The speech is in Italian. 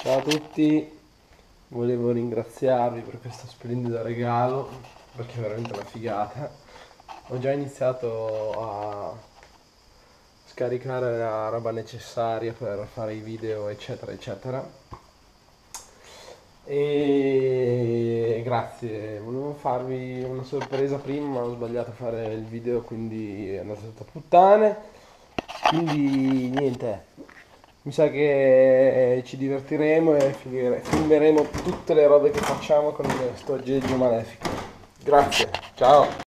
Ciao a tutti, volevo ringraziarvi per questo splendido regalo perché è veramente una figata. Ho già iniziato a scaricare la roba necessaria per fare i video, eccetera, eccetera. E grazie, volevo farvi una sorpresa prima, ma ho sbagliato a fare il video, quindi è andato tutto a puttane. Quindi niente, mi sa che ci divertiremo e filmeremo tutte le robe che facciamo con questo aggeggio malefico. Grazie, ciao!